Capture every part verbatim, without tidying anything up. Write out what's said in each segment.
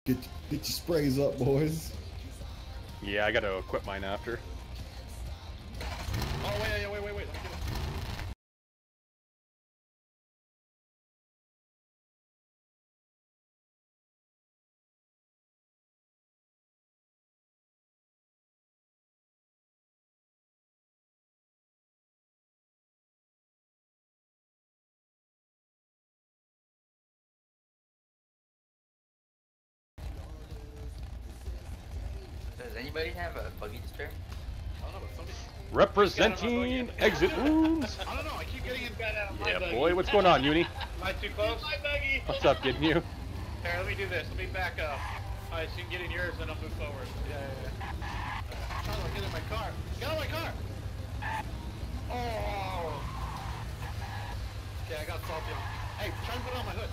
Get get your sprays up, boys. Yeah, I gotta equip mine after. Oh wait, wait, wait, wait, wait. Let me get it. Does anybody have a buggy to spare? I don't know, but somebody. Representing exit wounds. I don't know. I keep getting in bed out of my Yeah, buggy. boy. What's going on, Uni? Am I too close? My buggy. What's up, getting you? Here, let me do this. Let me back up. Alright, so you can get in yours, then I'll move forward. Yeah, yeah, yeah. I'm trying to get in my car. Get out of my car! Oh! Okay, I got salty on. Hey, try and put it on my hood.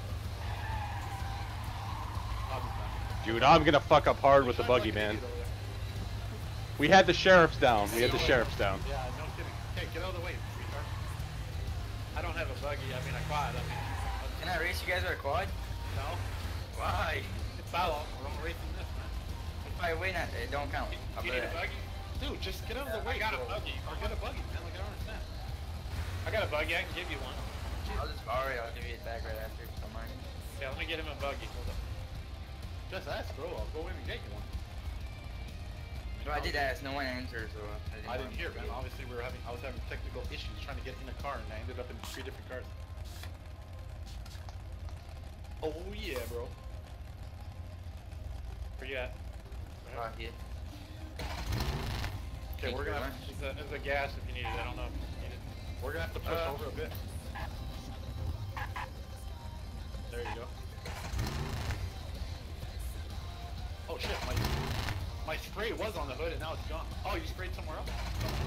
Oh, this Dude, I'm gonna fuck up hard with the buggy, man. We had the sheriffs down. We had the sheriffs down. Yeah, no kidding. Okay, get out of the way, retard. I don't have a buggy. I mean, I quad. I mean, Can I race you guys with a quad? no. Why? It's foul. We're all racing this, man. If I win it, it don't count. I'll You put need it- a buggy? Dude, just get out of the way. I got a buggy. Or get a buggy, man. Like, I don't understand. I got a buggy. I can give you one. I'll just borrow it. I'll give you it back right after. Don't mind. Yeah, let me get him a buggy. Hold up. Just ask, bro. I'll go in and get you one. No, I did ask. No one answered, so I didn't, I didn't hear, man. Obviously, we were having. I was having technical issues trying to get in a car, and I ended up in three different cars. Oh yeah, bro. Where you at? Right here. Okay, Thank we're you gonna. very Have, there's, a, there's a gas if you need it. I don't know if you need it. We're gonna have to push Uh, over a bit. There you go. Oh shit, my my spray was on the hood and now it's gone. Oh, you sprayed somewhere else?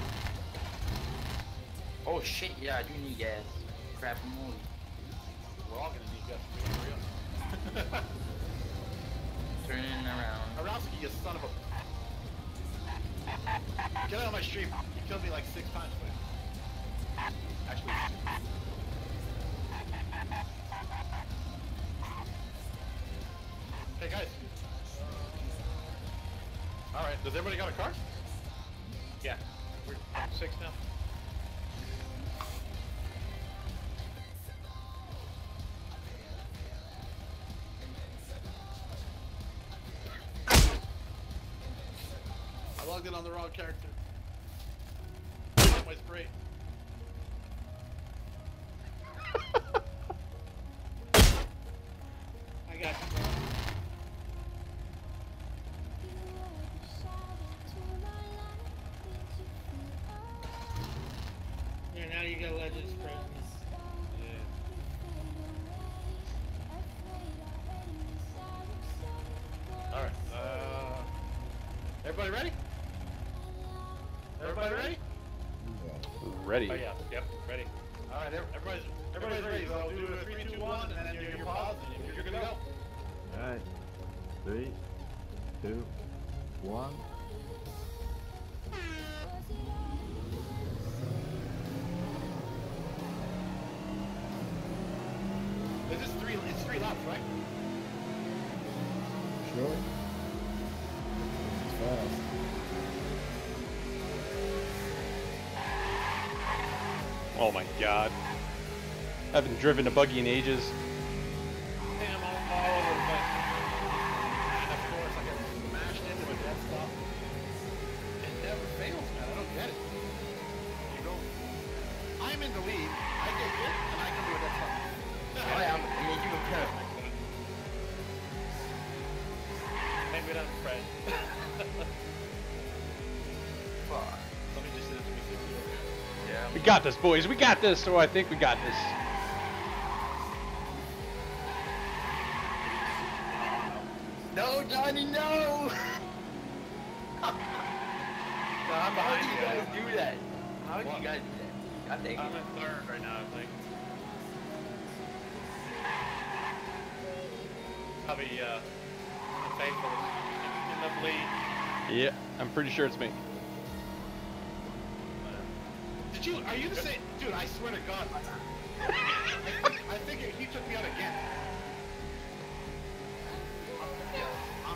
Oh shit! Yeah, I do need gas. Crap, moly. We're all gonna need gas. We don't Turning around. Arowski, you son of a... Get out of my stream. You killed me like six times, but... Actually... Hey, guys. Alright, does everybody got a car? Yeah. We're six now. I logged in on the wrong character. My spray. I got you, bro. Yeah, now you got legend presence. Yeah. Alright, uh... Everybody ready? Everybody ready? Ready. Oh yeah, yep, ready. Alright, everybody's, everybody's ready, so I'll do a three, two, one, and then do your pause, and you're gonna go. Alright. Three, two, one. This is three, it's three laps, right? Sure. It's fast. Oh my god. Haven't driven a buggy in ages. Damn, all, all over the place. And of course, I got smashed into a dead stop. It never fails, man. I don't get it. You go. I'm in the lead. I get hit, and I come to a dead stop. Oh yeah, I'm, I mean you can cut. Maybe not Fred. Fuck. Somebody just did it to me sixty over here. Yeah. We got this, boys. We got this. So I think we got this. No, Johnny, no! No, I'm How behind did you you. guys do that? How did What? you guys do that? God dang I'm it. in third right now, I think. Probably, uh, unfaithful in, in the lead. Yeah, I'm pretty sure it's me. Did you, are you the same? Dude, I swear to God. I think, I think he took me out again.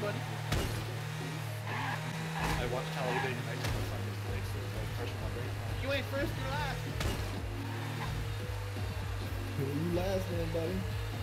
buddy. I watched Talladega Nights on Sunday today, so it's like fresh in my brain. You ain't first, you're last. You last man, buddy.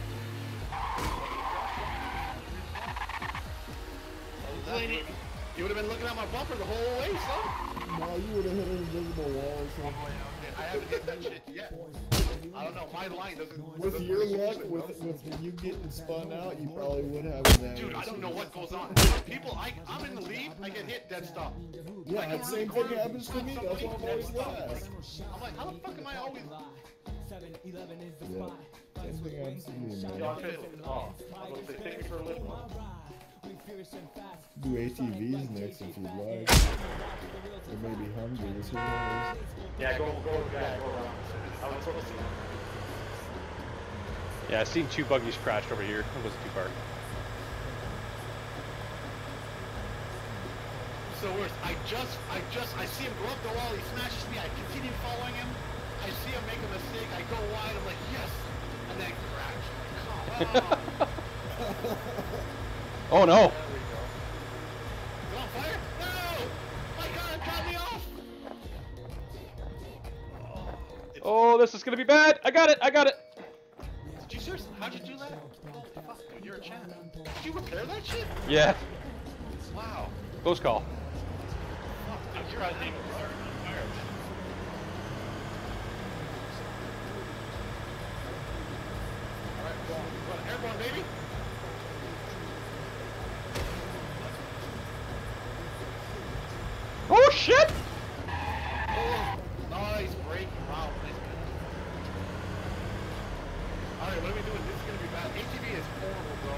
You would have been looking at my bumper the whole way, son. No, you would have hit an invisible wall or something. I haven't hit that shit yet. I don't know. My line doesn't. With doesn't your really luck, shoot, with, bro. with you getting spun out, you probably would have an Dude, I don't know what goes on. People, I, I'm in the lead. I get hit, dead stop. Yeah, I come the around same the thing corner, happens to me. That's why I'm dead always stop. last. I'm like, how the fuck am I always? Yeah, same thing happens to me, Yo, man. I'm fit. Oh, I'm gonna say, take me for a lift. Do A T Vs next if you'd like. Or maybe Humvees, who knows? Yeah, go, go, yeah, go around. I was supposed to. Yeah, I seen two buggies crashed over here. It wasn't too far. So worse. I just, I just, I see him go up the wall. He smashes me. I continue following him. I see him make a mistake. I go wide. I'm like, yes, and then crash. Come on. Oh no! There we go. Is it on fire? No! My car cut me off! Oh, it's- Oh, this is gonna be bad! I got it! I got it! Did you seriously? How'd you do that? Oh, fuck, dude, you're a champ. Did you repair that shit? Yeah. Wow. Close call. Fuck, dude, you're out of on fire. Alright, go on. Go on. Airborne, baby! Oh shit! Oh, nice break. Wow, nice man. Alright, what are we doing? This is gonna be bad. A T V is horrible, bro.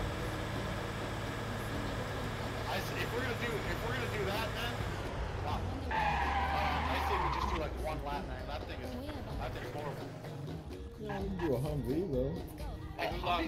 I s if we're gonna do if we're gonna do that, man, wow. Uh, I say we just do like one lap, man. That thing is that thing is horrible. Yeah, we can do a Humvee though. Oh,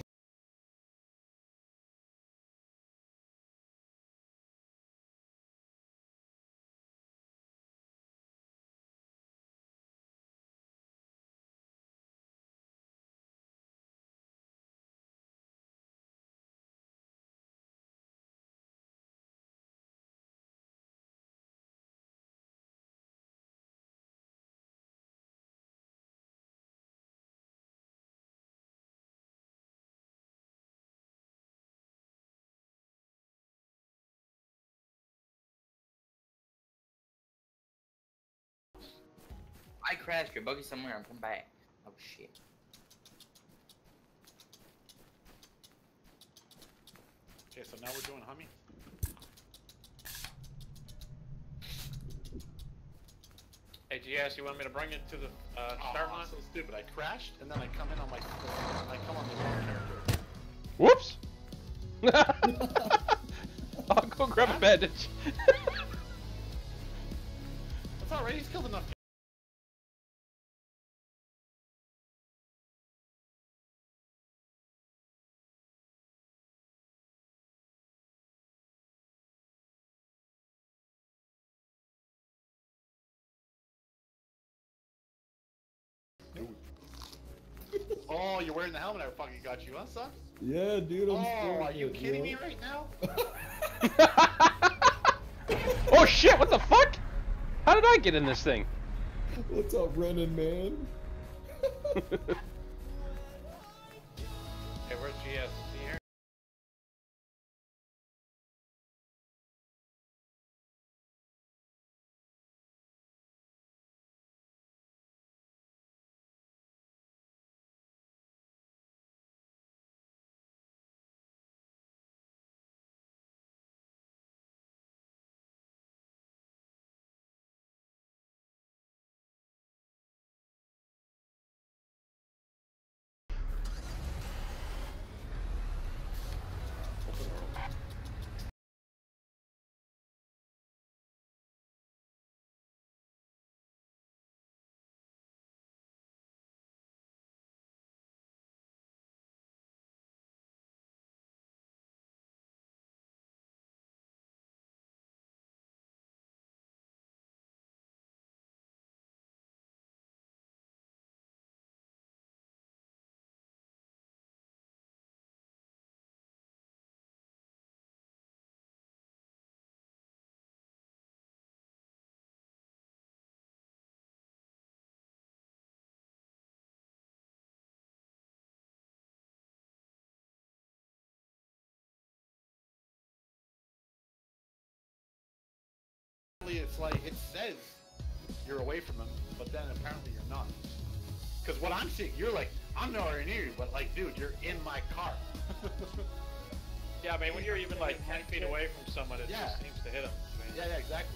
I crashed your buggy somewhere and come back. Oh shit. okay, so now we're doing Hummy. Hey G S, you want me to bring it to the uh, start line? So stupid. I crashed and then I come in on my I come on the wrong character. Whoops! I'll go grab a bandage. That's alright, he's killed enough. Oh, you're wearing the helmet I fucking got you, huh, son? Yeah, dude, I'm Oh, still are you good, kidding yo. me right now? Oh shit, what the fuck? How did I get in this thing? What's up, Brennan, man? Hey, where's G S? it's like, it says you're away from them, but then apparently you're not. Because what I'm seeing, you're like, I'm nowhere near you, but like, dude, you're in my car. Yeah, I mean, when you're even like ten feet away from someone, it Yeah. just seems to hit them. I mean, Yeah, yeah, exactly.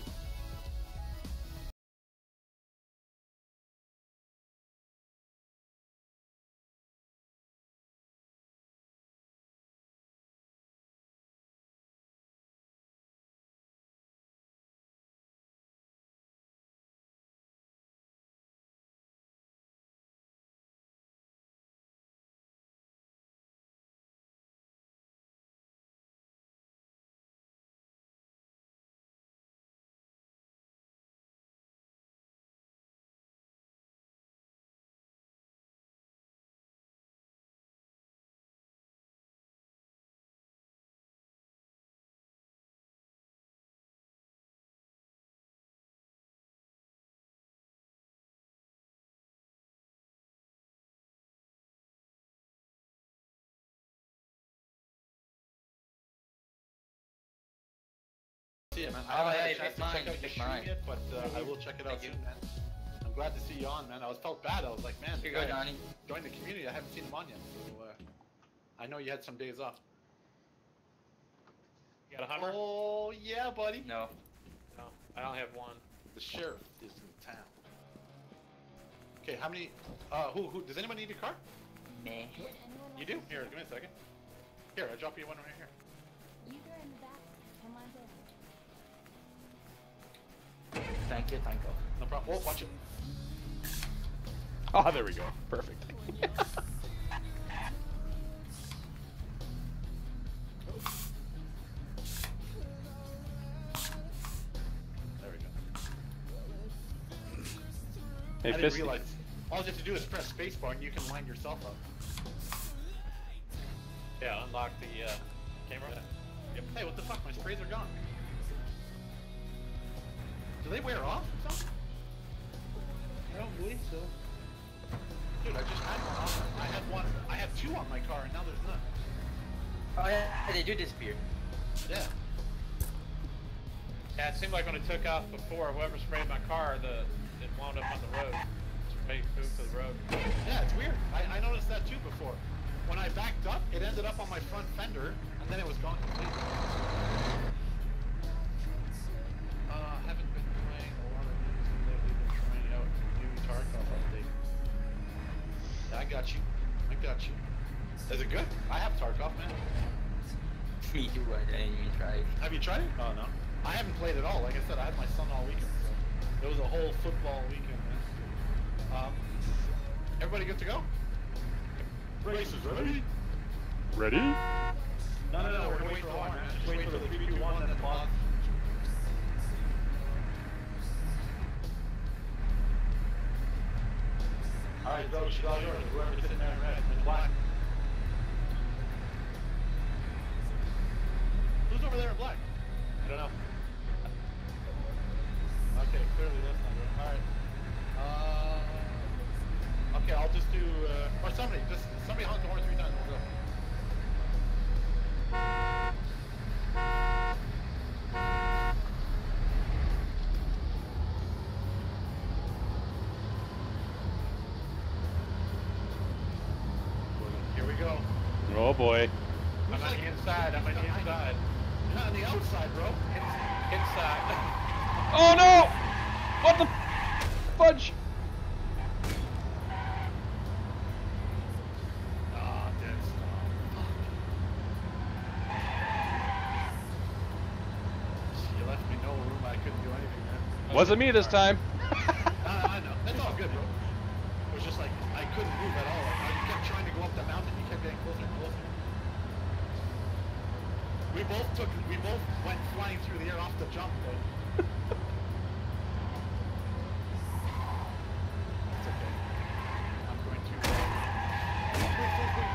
See ya, man. I Oh, haven't had hey, a chance pick to mine, check out the pick stream mine. yet, but uh, I will check it out Thank soon, man. I'm glad to see you on, man. I was felt bad. I was like, man, Here the you go, guy Johnny. joined the community. I haven't seen him on yet, so uh, I know you had some days off. you got a Hummer? Oh yeah, buddy. No. No, I only have one. The sheriff is in town. Okay, how many? Uh, who? Who? Does anyone need a car? Meh. You do? Here, give me a second. Here, I'll drop you one right here. You go in the back. Come on down. Thank you, thank you. No problem. Oh, watch it. Oh, there we go. Perfect. There we go. Hey, I didn't Fist. realize. All you have to do is press spacebar and you can line yourself up. Yeah, unlock the uh, camera. Yep. Hey, what the fuck? My sprays are gone. Do they wear off or something? I don't believe so. Dude, I just had one on. I had one. I had two on my car and now there's none. Oh yeah, they do disappear. Yeah. Yeah, it seemed like when it took off before, whoever sprayed my car, the it wound up on the road. Sprayed food to the road. Yeah, it's weird. I, I noticed that too before. When I backed up, it ended up on my front fender, and then it was gone completely. Uh, haven't been playing a lot of games lately. Been trying out the new Tarkov update. Yeah, I got you. I got you. Is it good? I have Tarkov, man. Me too, I didn't even try it. Have you tried it? Oh no. I haven't played at all. Like I said, I had my son all weekend, so it was a whole football weekend, man. Um, everybody good to go? Races ready? Ready? No, no, no, we're gonna wait for the one, man. Just wait for the three, two, one, and then pause. Alright, bro, she's all yours. Whoever's sitting there in red, in black. Who's over there in black? I don't know. Okay, clearly that's not good. Alright. Uh, okay, I'll just do, uh, or somebody, just, somebody honk the horn three times, we'll go. Here we go. Oh boy. I'm on the inside. I'm on the inside. You're not on the outside, bro. Inside. Oh no! What the fudge? Ah, dead stop. You left me no room. I couldn't do anything, man. Wasn't me this time. No, no, I know. That's all good, bro. It was just like, I couldn't move at all. Like, you kept trying to go up the mountain, you kept getting closer and closer. We both took, we both went flying through the air off the jump, though. It's okay. I'm going to... Wait, wait, wait.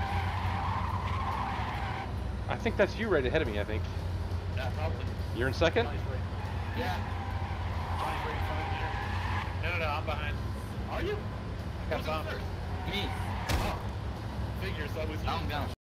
I think that's you right ahead of me, I think. Yeah, probably. You're in second? Johnny's right. Yeah. Johnny's right in front of me here. No, no, no. I'm behind. Are you? Got Who's some. in first? Me. Oh. Figures that was you. I'm gone.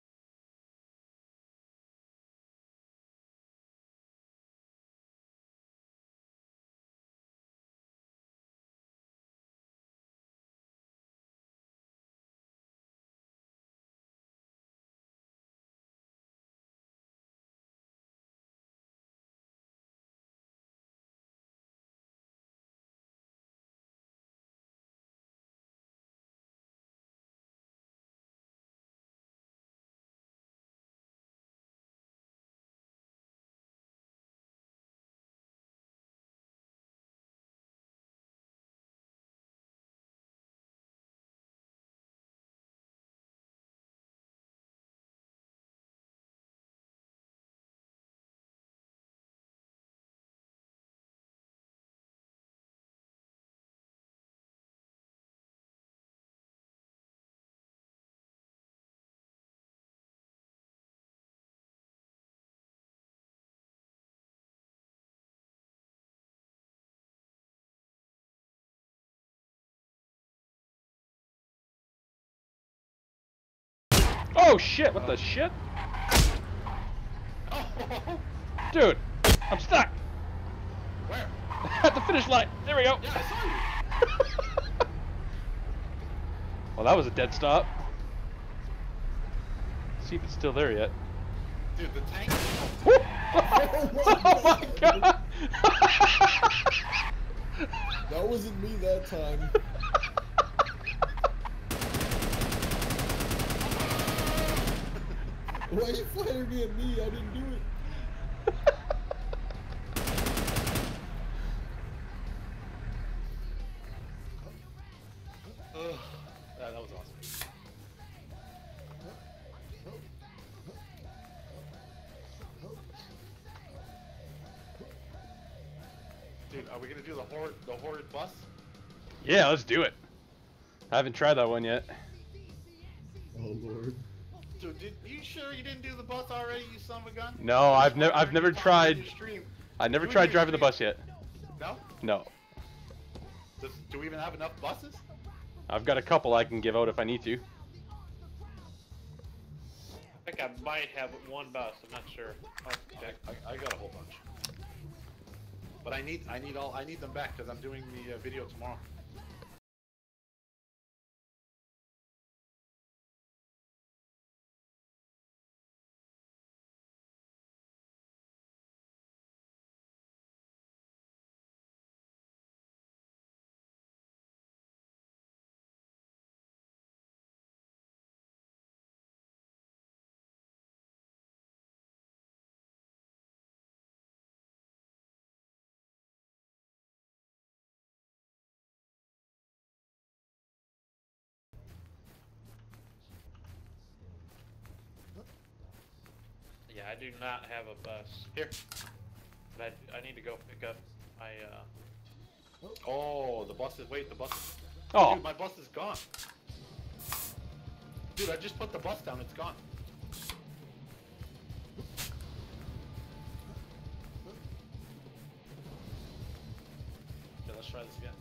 Oh shit! What the shit? Oh, Dude, I'm stuck where? at the finish line. There we go. Yeah, I saw you. Well, that was a dead stop. See if it's still there yet. Dude, the tank. Oh my god! That wasn't me that time. Why are you firing at me? I didn't do it. Ugh. Yeah, that was awesome. Dude, are we gonna do the horde, the horde bus? Yeah, let's do it. I haven't tried that one yet. Oh lord. Dude, did, you sure you didn't do the bus already, you son of a gun? No, I've never, I've never You found tried. your stream. I never Do it tried in your driving the stream. bus yet. No? No, Does, do we even have enough buses? I've got a couple I can give out if I need to. I think I might have one bus. I'm not sure. I'll I, check. I, I got a whole bunch. But I need, I need all, I need them back because I'm doing the uh, video tomorrow. Yeah, I do not have a bus. Here. But I, I need to go pick up my, uh... Oh, the bus is, wait, the bus is, Oh, dude, my bus is gone. Dude, I just put the bus down, it's gone. Okay, let's try this again.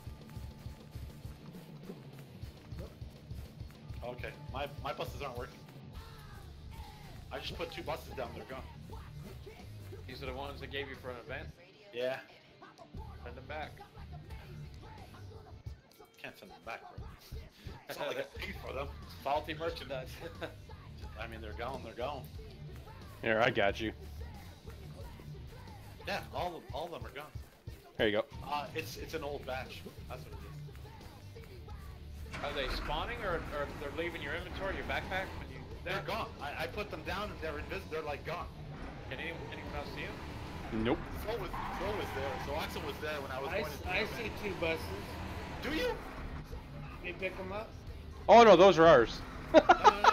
Okay, my, my buses aren't working. I just put two buses down, they're gone. These are the ones that gave you for an event? Yeah, Send them back. can't send them back, bro. It's not like I paid for them. Faulty merchandise. I mean, they're gone, they're gone. here, I got you. Yeah, all of, all of them are gone. Here you go. Uh, it's it's an old batch. That's what it is. Are they spawning or, or they're leaving your inventory, your backpack when you... They're gone. I, I put them down and they're invisible. They're like gone. Can anyone, anyone else see them? Nope. Flo was Flo was there. So Axel was there when I was I, going s- to. I see two buses. Do you? You pick them up? Oh no, those are ours. No, no, no.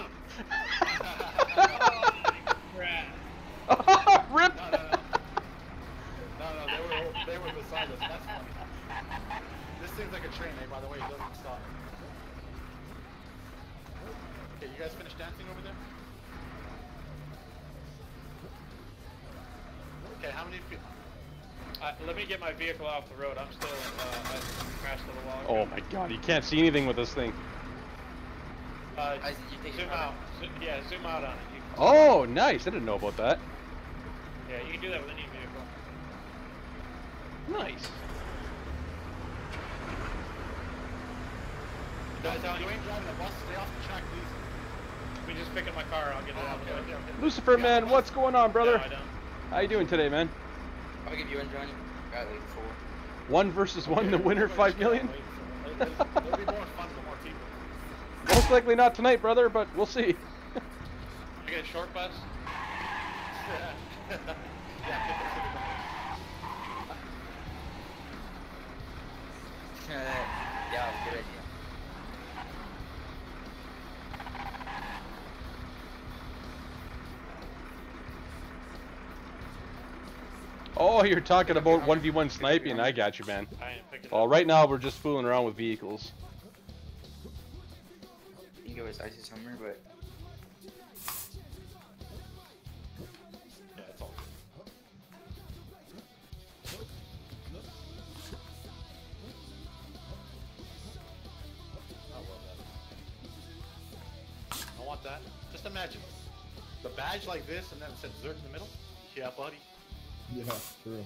Crap. Rip. No, no, no. No, no, they were they were beside us. That's funny. This seems like a train, eh? By the way, it doesn't stop. Okay, you guys finished dancing over there? Okay, how many people? Uh, let me get my vehicle off the road. I'm still, uh, I crashed a little while ago. Oh my god, you can't see anything with this thing. Uh, I- you take zoom it out. Zo- yeah, zoom out on it. You can- Oh, nice. I didn't know about that. Yeah, you can do that with any vehicle. Nice. Guys, you ain't driving the bus. Stay off the track, please. Let me just pick up my car. I'll get it Oh, out of the okay, way. okay, okay. Lucifer, man, what's going on, brother? No, I don't. How you doing today, man? I'll give you one, Johnny. Got like four. One versus one, the winner, five million? It'll, it'll, it'll be more fun with more people. Most likely not tonight, brother, but we'll see. I get a short bus? Yeah, pick up Yeah, good idea. Oh, you're talking about one v one sniping. I got you, man. I ain't picking it Well, up. right now we're just fooling around with vehicles. You can go with Icy Summer, but Yeah, it's all good. I love that. I want want that. Just imagine. The badge like this and then it said Zerk in the middle. Yeah, buddy. Yeah, true.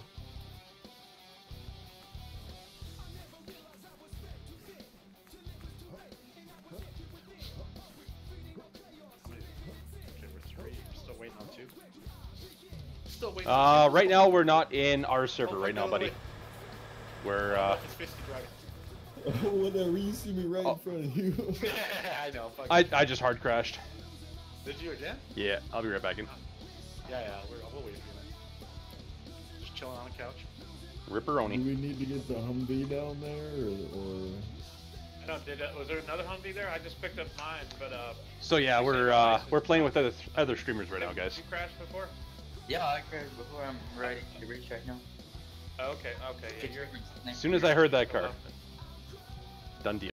Okay, we're three. We're still waiting on two. Still waiting Uh, on two. right now we're not in our server Oh, right now, no, buddy. wait. We're Oh, uh, it's Fisty driving. Whatever, you see me right Oh. in front of you. I know. Fuck I it. I just hard crashed. Did you again? Yeah, I'll be right back in. Yeah, yeah. We're, we'll wait a few minutes. Just chilling on the couch. Do Ripperoni. we need to get the Humvee down there, or, or... I don't. Did uh, was there another Humvee there? I just picked up mine, but uh. So yeah, we're uh, we're playing with other other streamers right now, guys. You crashed before? Yeah, I crashed before. I'm ready to race right now. Oh, okay, okay. Yeah, you're. As soon as I heard that car, done deal.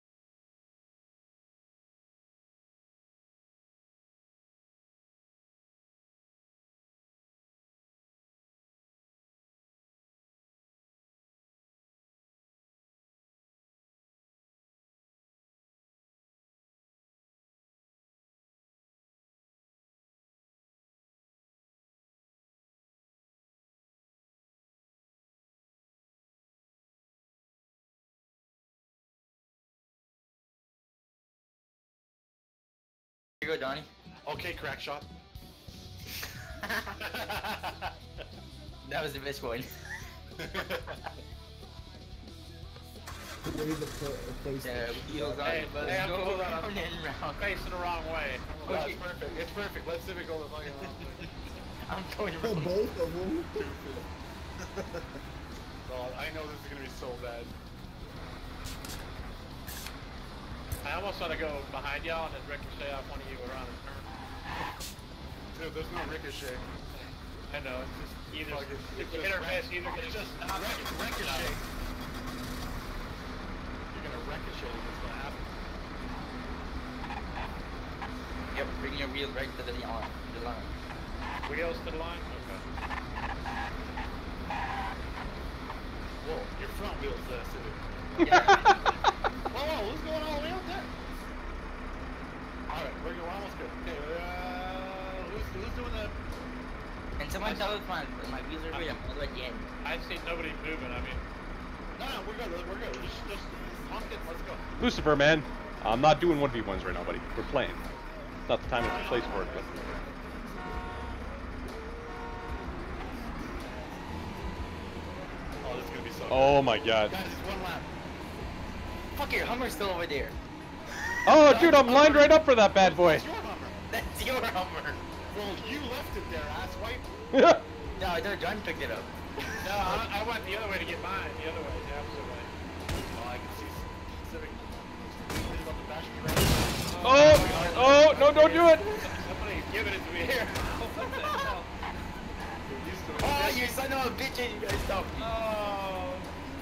Here you go, Donnie. Okay, crack shot. That was the best one. The way the pla- the place Yeah, wheels on Hey, it, but hey, I'm go hold on, round I'm- and round. I'm facing the wrong way. Oh, it's perfect. It's perfect. Let's see if it goes the fucking wrong way. I'm going For wrong. both of them. Oh, I know this is gonna be so bad. I almost want to go behind y'all and then ricochet off one of you around the turn. Dude, there's no ricochet. I know, it's just either Fuck, it's- it's it's hit or just miss. wreck- Either it's it's just just not wreck- ricochet. You're gonna ricochet. What's gonna happen? Yep, bring your wheels right to the line. The line. wheels to the line. Okay. Whoa, your front wheels uh, suited. Yeah. Whoa, whoa, who's going all the way out there? Alright, we're, we're almost good. Okay, uh, who's, who's doing the... And someone tell us my, my wheels are good. I'm all the way at the end. I see nobody moving. I mean, No, no, we're good, we're good. Just, just honk it, let's go. Lucifer, man, I'm not doing one v ones right now, buddy. We're playing. It's not the time or the place for it, but Oh, this is gonna be so oh my god. Guys, it's one lap. Fuck, your Hummer's still over there. Oh, dude, I'm lined right up for that bad boy. It's your Hummer. That's your Hummer. Well, you left it there, asswipe. No, I thought John picked it up. no, I, I went the other way to get mine. The other way, the opposite way. Oh, I can see Civic. He's about to bash me right now. Oh, oh, no, don't do it. Somebody's giving it to me here. What the hell? You're used to it. Oh, you son of a bitch, you guys stop me. Oh.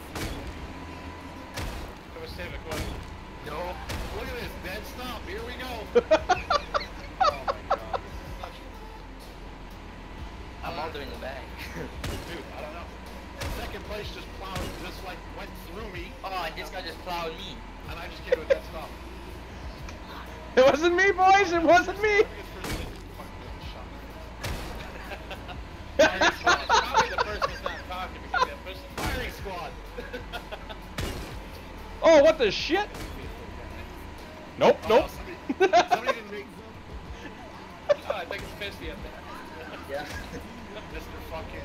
It was Civic, wasn't it? No. Look at this, dead stop. Here we go. Oh my god. This is such... I'm all doing the back. Dude, I don't know. Second place just plowed, just like went through me, Oh, and this guy just plowed me. and I just came to a dead stop. It wasn't me, boys. It wasn't me. Let me get first place. Fuck, this is a shot. Probably the person who's not talking because that person. Firing squad. Oh, what the shit? Nope, Oh, nope. somebody, somebody didn't make Oh, I think it's Fisty up there. Yeah. Mister fucking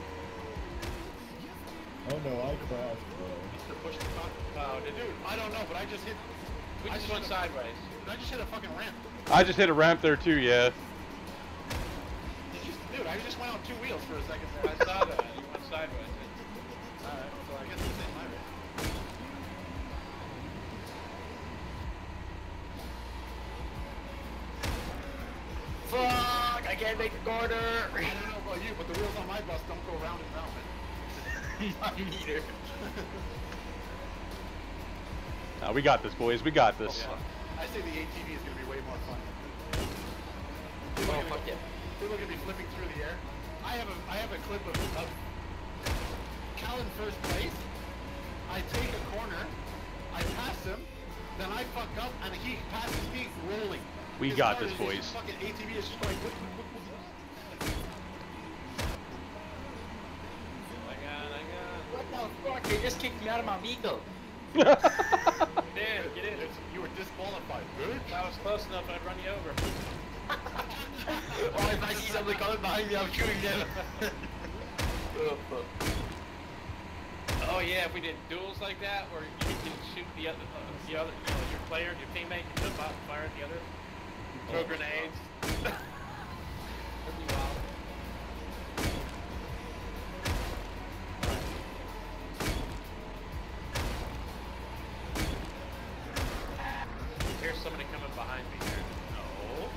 Oh no, I crashed, bro. Mister Push the top. Oh, did Dude, I don't know, but I just hit. we I just just went hit a- sideways? I just hit a fucking ramp. I just hit a ramp there too, yeah. Did you, dude, I just went on two wheels for a second I there. saw that. You went sideways. Alright, so I guess it's in my race. Fuck, I can't make the corner. I don't know about you, but the wheels on my bus don't go round and round. Mine neither. Nah, we got this, boys. We got this. Yeah. I say the A T V is gonna be way more fun. Oh, fuck yeah. People are gonna be flipping through the air. I have a I have a clip of, of Cal in first place. I take a corner, I pass him, then I fuck up and he passes me rolling. We His got car this, is- boys. his fucking A T V is just going. Whoop, whoop, whoop, whoop. I got, I What the fuck? They just kicked me out of my vehicle. got. Get in, get in. It's- You were disqualified. Good. If I was close enough, I'd run you over. Oh, if I see somebody coming behind me, I'm shooting them. Oh, fuck. Oh yeah, if we did duels like that, where you can shoot the other, uh, the other, you know, your player, your teammate can jump out and fire at the other, throw grenades. That'd be wild. Here's somebody coming behind me here. No.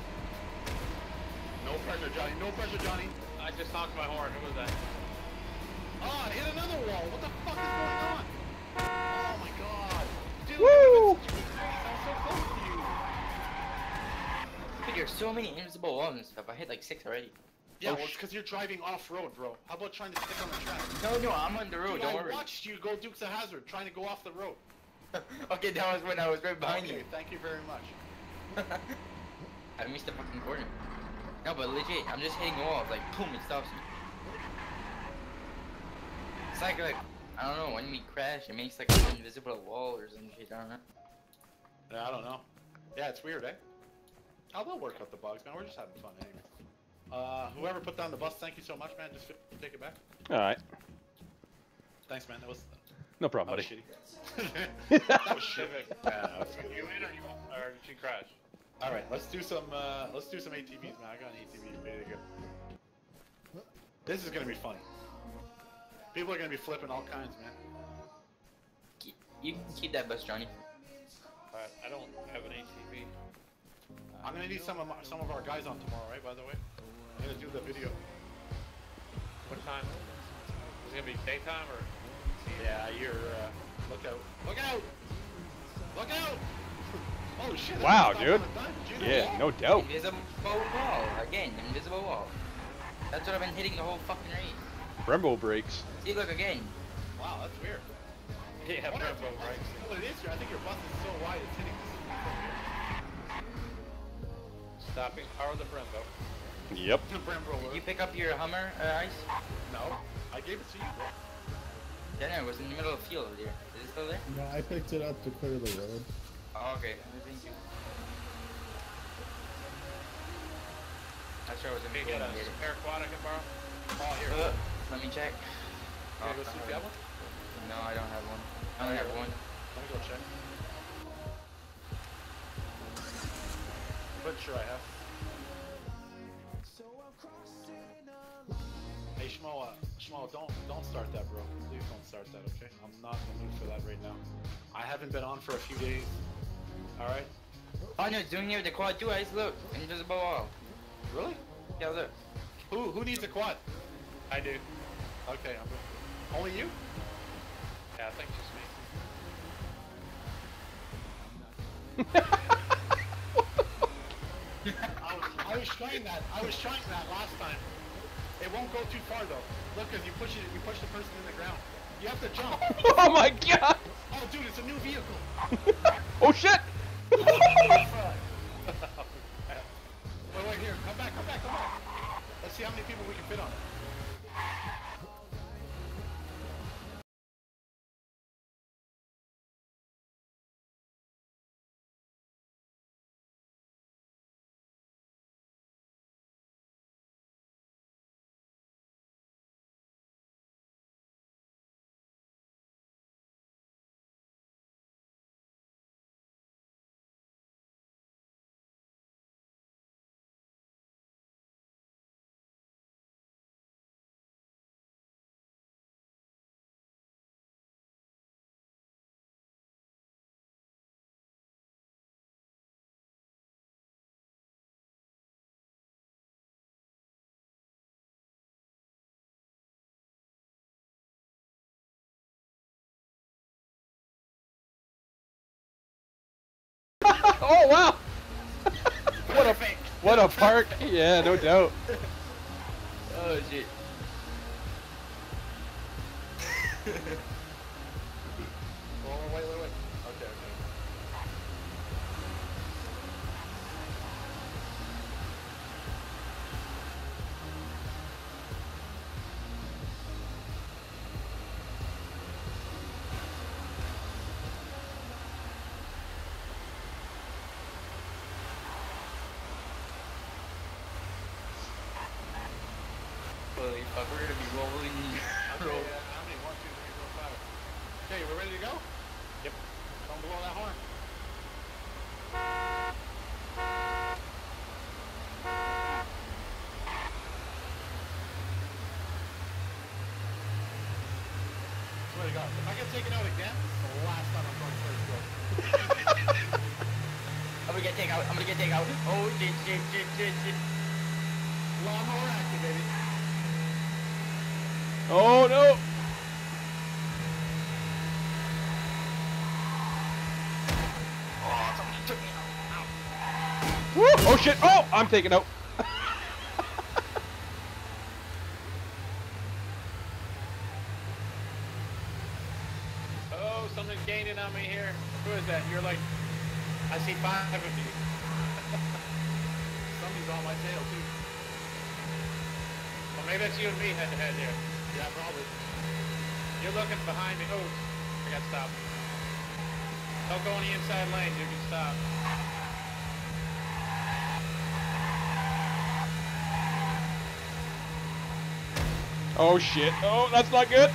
No pressure, Johnny. No pressure, Johnny. I just honked my horn. Who was that? Oh, I hit another wall. What the fuck is going on? Oh my god. Dude, Woo! I'm so close to you. Dude, there's so many invisible walls and stuff. I hit like six already. Yeah, Oh, well, it's sh- because you're driving off-road, bro. How about trying to stick on the track? No, no, I'm on the road. Dude, Don't I worry. watched you go Dukes of Hazzard, trying to go off the road. Okay, that was when I was right behind Okay, you. thank you very much. I missed the fucking corner. No, but legit, I'm just hitting walls. Like, boom, it stops me. It's like, like, I don't know, when we crash, it makes like an invisible wall or some shit. I don't know. Yeah, I don't know. Yeah, it's weird, eh? Oh, they'll work out the bugs, man. We're just having fun anyway. Uh, whoever put down the bus, thank you so much, man. Just take it back. All right. Thanks, man. That was, No that problem, was buddy. shitty. That was shit. Civic. Yeah, that was good. You in or you or did you crash? All right, let's do some. Uh, let's do some A T Vs, man. I got an A T V ready to go. This is gonna be funny. People are gonna be flipping all kinds, man. Keep, you can keep that bus, Johnny. Alright, I don't have an A T V. I'm gonna need some of my, some of our guys on tomorrow, right? By the way, I'm gonna do the video. What time? Is it gonna be daytime or? Yeah, you're. Uh, look out! Look out! Look out! Oh shit! that Wow, stopped dude. on a dime. Did you know Yeah, that? no doubt. Invisible wall. Again, invisible wall. That's what I've been hitting the whole fucking race. Brembo brakes. See, look again. Wow, that's weird. Yeah, What, Brembo I brakes. think what it is here, I think your bus is so wide it's hitting this from Stopping power the Brembo. Yep. here. Brembo Did you pick up your Hummer, uh, Ice? No, I gave it to you, bro. Yeah, no, it was in the middle of the field over there. Is it still there? No, I picked it up to clear the road. Oh, okay. Thank you. I sure was in Can the you get field a and get it. spare quad I can borrow? Oh, here. Uh, let me check. Can I go see if you have one? No, I don't have one. I only have one. Let me go check. Pretty sure I have. Hey Shmo, uh, Shmo, don't don't start that, bro. Please don't start that, okay? I'm not in the mood for that right now. I haven't been on for a few days. All right? Oh no, it's doing here with the quad too, Ice. Look, invisible wall. Really? Yeah, look. Who who needs a quad? I do. Okay, I'm good. Only you? Yeah, I think just me. I was, I was trying that. I was trying that last time. It won't go too far though. Look, cause you push it, you push the person in the ground. You have to jump. Oh my god! Oh, dude, it's a new vehicle. Oh shit! Wait, wait, here. Come back, come back, come back. Let's see how many people we can fit on it. Oh wow! What a what a park! Yeah, no doubt. Oh shit. Oh, wait, wait, wait. Okay, okay. Holy fuck, we're gonna be rolling. Okay, Roll. uh, how many? One, two, three, four, five. Okay, we're ready to go? Yep. Don't blow that horn. Swear to God, if I get taken out again, it's the last time I'm going first, bro. I'm gonna get taken out. I'm gonna get taken out. Oh shit, shit, shit, shit, shit. Lawnmower activated. Oh no! Oh, somebody took me out. Ow. Woo! Oh shit! Oh, I'm taking out. Oh, something's gaining on me here. Who is that? You're like, I see five of you. Somebody's on my tail, too. Well, maybe that's you and me head to head here. Yeah, probably. You're looking behind me. Oh, I got stopped. Don't go in the inside lane. You can stop. Oh shit! Oh, that's not good.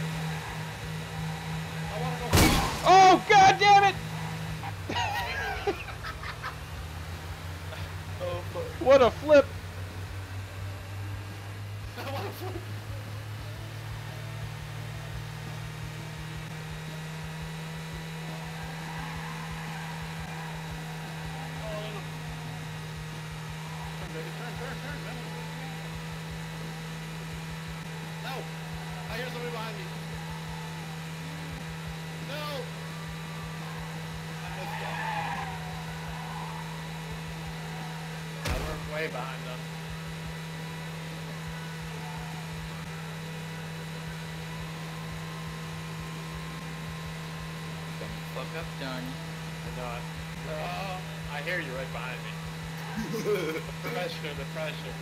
I want to go. Oh god damn it! Oh fuck. What a flip! I want to flip. Turn, baby, turn, turn, turn, man. No! I hear somebody behind me. No! I missed that. Now we're way behind them. Fuck up, Johnny. I know it. Oh, I hear you right behind me. The pressure, the pressure.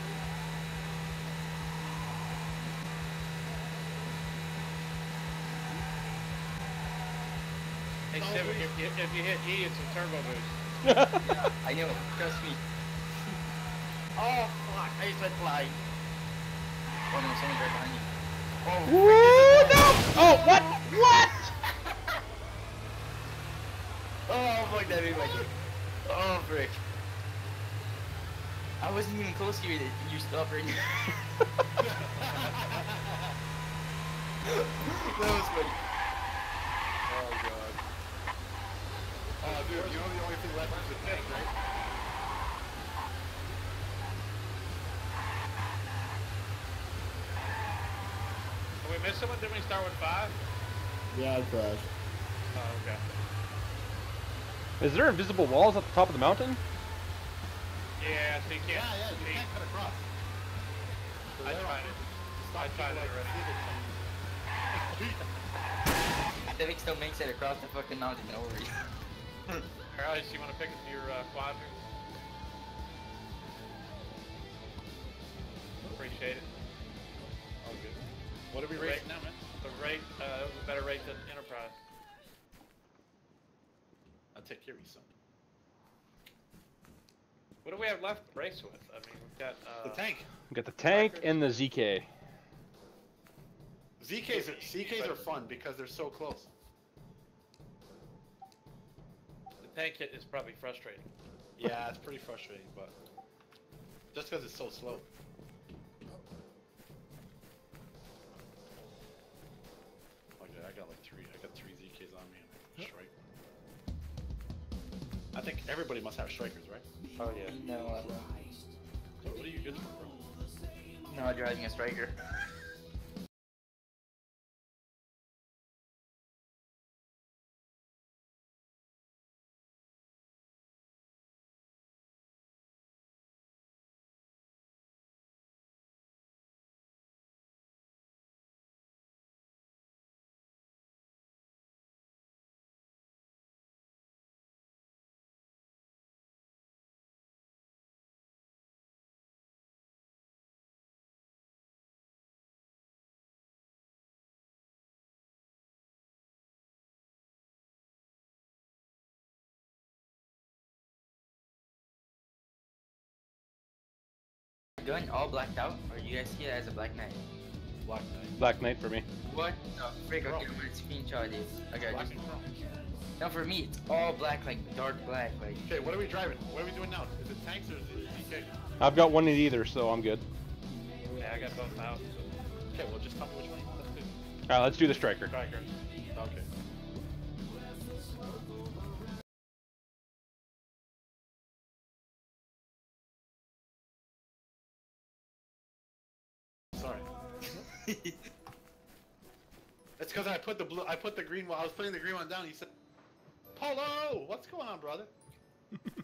Hey, No, Civic, we- if you, if you hit E, it's a turbo boost. Yeah, I know. Trust me. Oh fuck! I just went flying. Oh no, someone's right behind you. Oh. Woo! No! Oh what? What? Oh fuck that made my day. Oh frick. I wasn't even close to you. You stopped right now. That was funny. Oh, God. Oh, dude, you know the only thing left is the tank, right? Did we miss someone? Didn't we start with five? Yeah, I crashed. Oh, okay. Is there invisible walls at the top of the mountain? Yeah, so you can't. Yeah, yeah, you see. can't cut across. So I they're tried on- it. Stop I tried people it like already. Civic. Civic still makes it across the fucking mountain, no worries. Alice, you want to pick up your uh, quadrant? Appreciate it. All good. What are we The racing rate- now, man? The rate, uh, it was a better rate than Enterprise. I'll take care of you some. What do we have left to race with? I mean, we've got uh, The tank. We got the tank and the Z K. Z Ks are, Z Ks are fun because they're so close. The tank hit is probably frustrating. Yeah, it's pretty frustrating, but just because it's so slow. Okay, I got like three. I got three Z Ks on me and a strike. I think everybody must have strikers, right? Oh yeah. No, I don't. So what are you good for, bro? Not driving a striker. Gun all blacked out, or you guys see it as a black knight? Black Knight. Black Knight for me. What the frick? Okay, I'm gonna screenshot this. I got Black you. and chrome. Now for me, it's all black, like dark black, like. Okay, what are we driving? What are we doing now? Is it tanks or is it D K? I've got one in either, so I'm good. Yeah, I got both out. Okay, well just tell me which one you want us to do. All right, let's do the striker. Striker. Okay. Sorry. It's because I put the blue. I put the green one. I was putting the green one down. He said, "Polo, what's going on, brother? You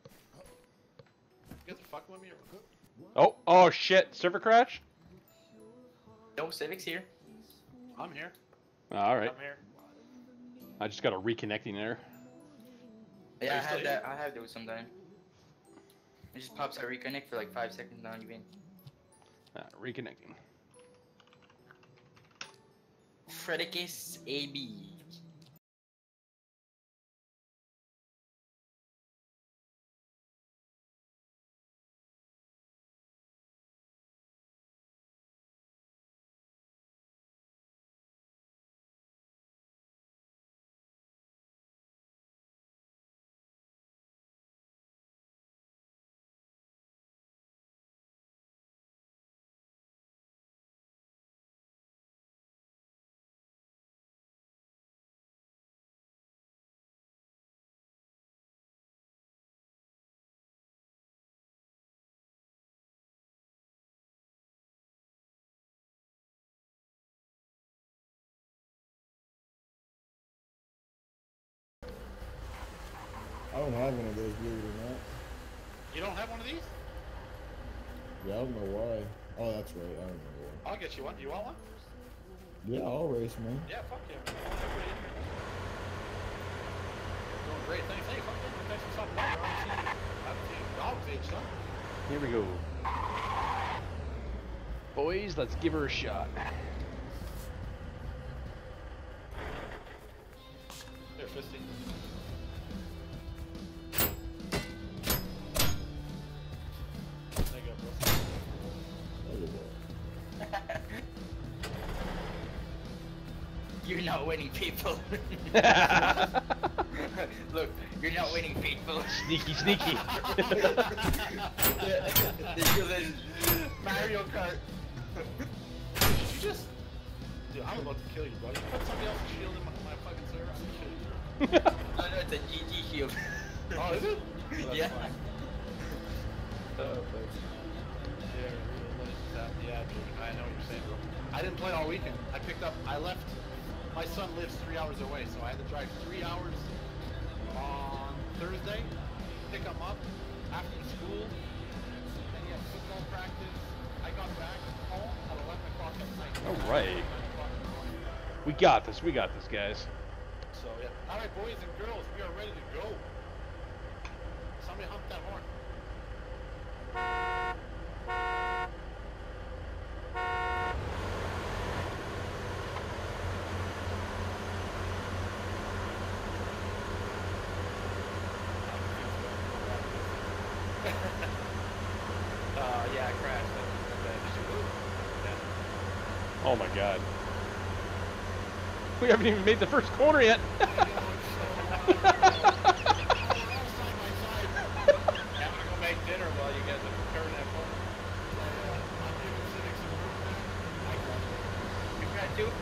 guys are fucking with me or?" Oh, oh shit! Server crash. No, Civic's here. I'm here. All right. I'm here. I just got a reconnecting error. Yeah, Are I you still have that. I have those sometimes. It just pops out reconnect for like five seconds, not even. Uh, reconnecting. Fredicus A B. I don't have one of those, believe it or not. You don't have one of these? Yeah, I don't know why. Oh, that's right. I don't know why. I'll get you one. You want one? Yeah, I'll race, man. Yeah, fuck yeah. Man. Everybody in here. Doing great things. Hey, fuck yeah. Thanks for stopping by. I haven't seen, I haven't seen dogs age, son. Here we go. Boys, let's give her a shot. Here, Fisty. There you go, bro. Look at that. You're not winning, people. Look, you're not winning, people. Sneaky, sneaky. Mario Kart. Did you just... Dude, I'm about to kill you, bro. You put somebody else's shield in my, my fucking server, I'm gonna kill you. No, no, it's a G G shield. Oh, is it? Yeah. Fine. Oh, thanks. Yeah, really, yeah, dude, I know what you're saying, bro. I didn't play all weekend. I picked up, I left, my son lives three hours away, so I had to drive three hours on Thursday, pick him up after school, then he had football practice. I got back home at eleven o'clock at night. All right. We got this. We got this, guys. So, yeah. All right, boys and girls, we are ready to go. Somebody hump that horn. uh, yeah, I crashed. Did you move? Yeah. Oh my god. We haven't even made the first corner yet. Yeah, I'm gonna go make dinner while you guys are turning that corner. I'm giving Civic some room now. I crashed. You crashed too?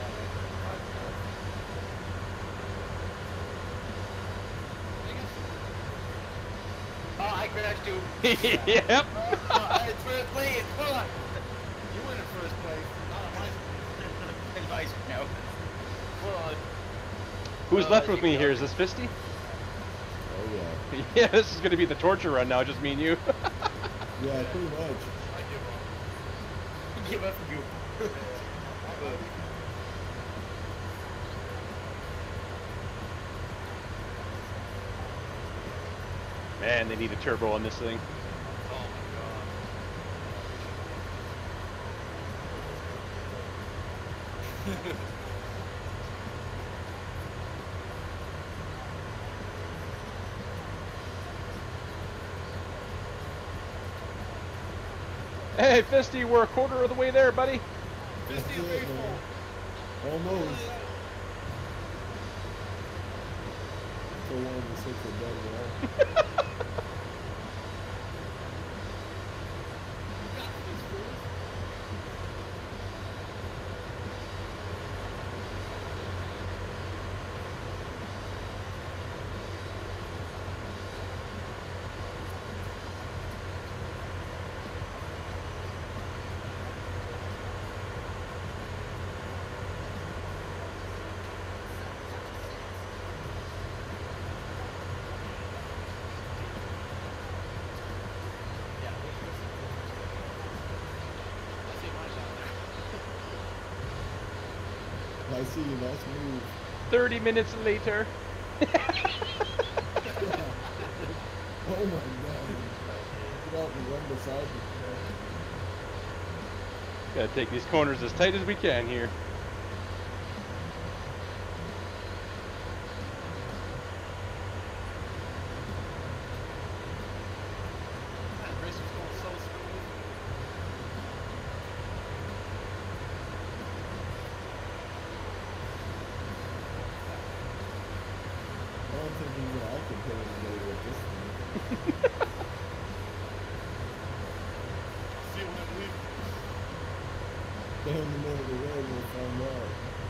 Oh, I crashed too. Yep. Oh, it's first place. Come on. You win in first place, not on my screen. Advice now. Hold on. Who's Uh, left with you me go. here? Is this Fisty? Oh, yeah. Yeah, this is gonna be the torture run now, just me and you. Yeah, pretty much. I give up. Give up you. Man, they need a turbo on this thing. Oh my god. Hey, Fisty, we're a quarter of the way there, buddy. That's Misty it, is man. faithful. Almost. For one of the six of dead wall. I see you, nice move. thirty minutes later. Oh my god. Get out and run beside me. Gotta take these corners as tight as we can here. That race was going so smooth. I don't think even I can hit anybody with this thing. See when I leave. Down the middle of the road, we'll find out.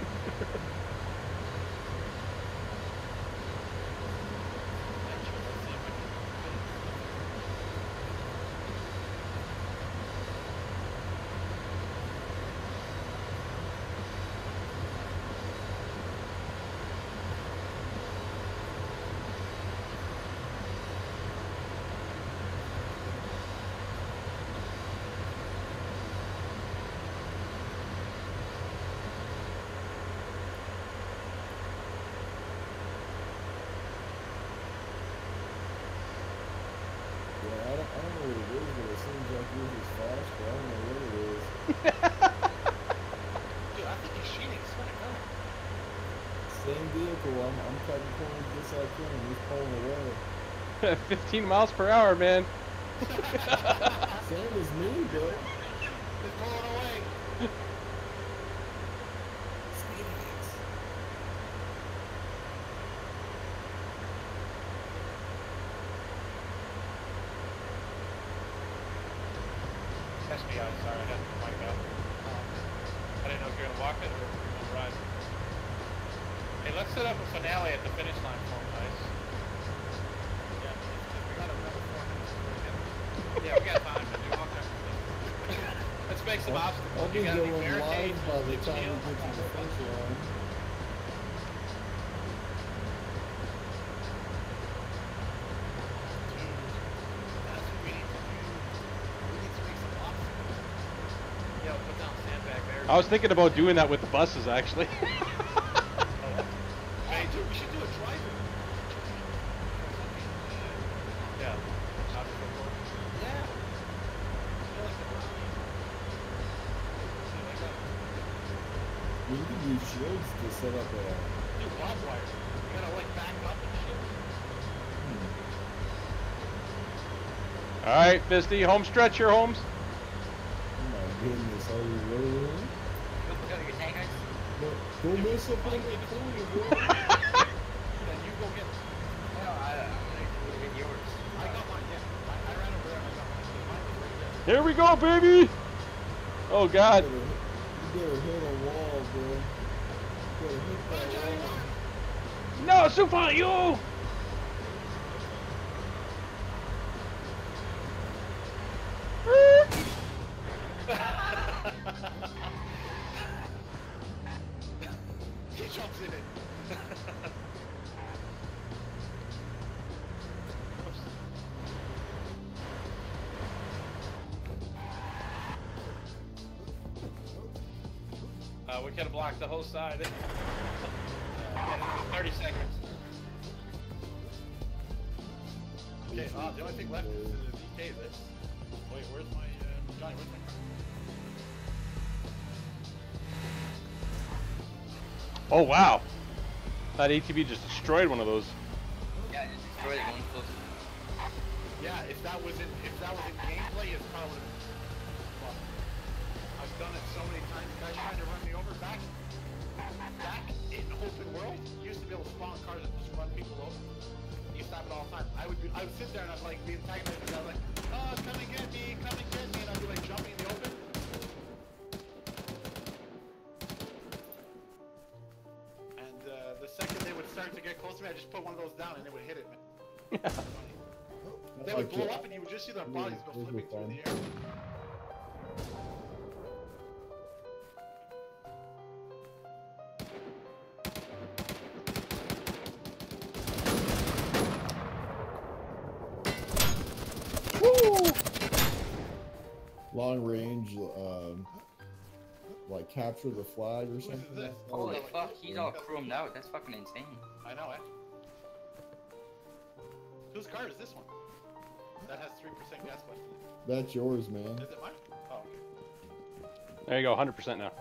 Yeah, I don't, I don't know what it is, but it seems like yours is fast, but I don't know what it is. Dude, I think he's cheating. Swear to God. Same vehicle, I'm, I'm cutting corners just like him, he's pulling away. fifteen miles per hour, man. Same as me, bro. He's pulling away. That's me, I'm sorry, I had the mic out. Um, I didn't know if you were gonna walk it or if you were gonna ride. Hey, let's set up a finale at the finish line for him, guys. Yeah, we got another four minutes to get. Yeah, we got time to do all kinds of things. Let's make some obstacles. I'll You be got any going barricades? live by the Big time we shield? get to the finish line. That's what we need to do. We need to make some obstacles. Yeah, we'll put down sandbag barriers. I was thinking about doing that with the buses, actually. Hey, dude, we should do a driver. Yeah. Obstacle course. Yeah. Feel like the rally. See, like that. We can use shields to set up a... Dude, barbed wire. You gotta like back up and shit. All right, Fisty, home stretch here, Holmes. Oh my goodness, are we really in? Gotta get tank ice. Don't, don't mess up on the corner, bro. Then you go get. No, I, I'm gonna get yours. I got mine, yeah. I, I ran over there and I got mine. Mine was right there. Here we go, baby. Oh God. You better, you better hit a wall, bro. You better hit that wall. No, super you. He jumps in it. Uh, we could have blocked the whole side. Yeah, thirty seconds. Okay, uh, the only thing left is the V K this. Wait, where's my, uh, Johnny, where's my car? Oh wow. That A T V just destroyed one of those. Yeah, just destroy it going close. Yeah, if that was in, if that was in gameplay, it's probably. Well, I've done it so many times. Guys trying to run me over. Back, back in open world, you used to be able to spawn cars and just run people over. You used to have it all the time. I would, be, I would sit there and I'd like be antagonized. I was like, oh, come and get me, come and get me, and I'd be like jumping in the open. And uh, the second they would start to get close to me, I just put one of those down and it would hit it. They would blow up and you would just see their bodies go flipping through the air. Long range, um, like capture the flag or something. This. Holy Oh, fuck, he's all chromed out. That's fucking insane. I know, eh? Whose car is this one? That has three percent gas left. That's yours, man. Is it mine? Oh, okay. There you go, one hundred percent now.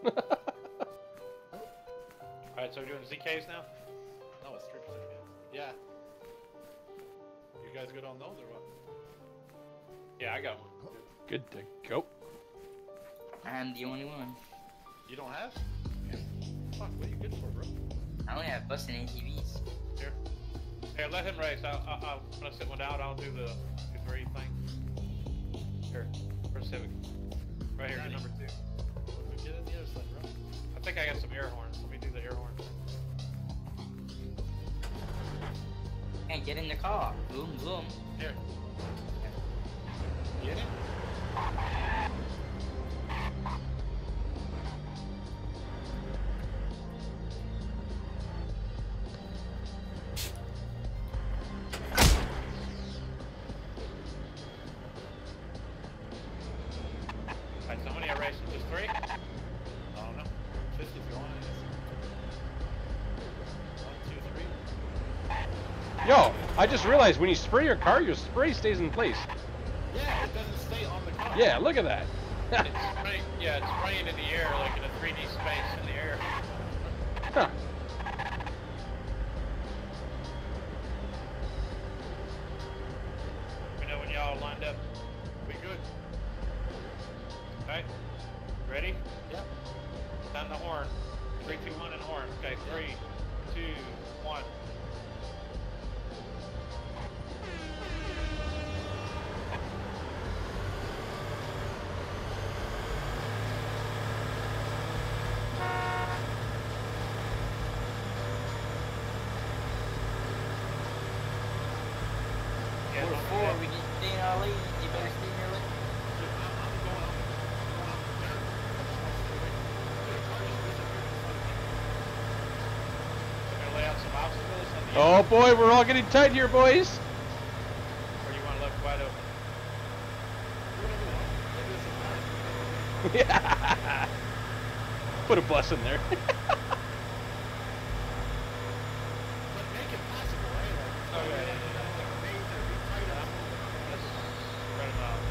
Alright, so we're doing Z Ks now? No, it's three percent gas. Yeah. You guys good on those or what? Yeah, I got one. Good to go. I'm the only one. You don't have? Fuck, what are you good for, bro? I only have busting A T Vs. Here. Here, let him race. I'll, I'll, I'll, when I sit one out, I'll do the two three thing. Here, for Civic. Right here, Danny. number two. Get in the other side, bro. I think I got some air horns. Let me do the air horn. Hey, get in the car. Boom, boom. Here. Get it? Alright, so how many are racing? Just three? I don't know. fifty's going in this. One, two, three. Yo, I just realized when you spray your car, your spray stays in place. Yeah, it doesn't stay on the car. Yeah, look at that. It's spraying, yeah, it's spraying in the air, like in a three D space in the air. Huh. We know when y'all lined up. We good? Alright? Ready? Yep. Down the horn. Three, two, one, and horn. Okay, three, two, one. Yeah, We're don't four. forget. We need to stay in our lane. You better stay in your lane. Dude, I'm, I'm going up. I'm going up there. Dude, the car just disappeared in front of me. We're gonna lay out some obstacles on the Oh boy, we're all getting tight here, boys. or you want to left wide open? Whatever you want. Maybe there's some cars. Yeah. Put a bus in there. But make it possible, eh? Like, Oh, yeah, yeah, like, yeah. like a maze or be tight up. Let's spread them out.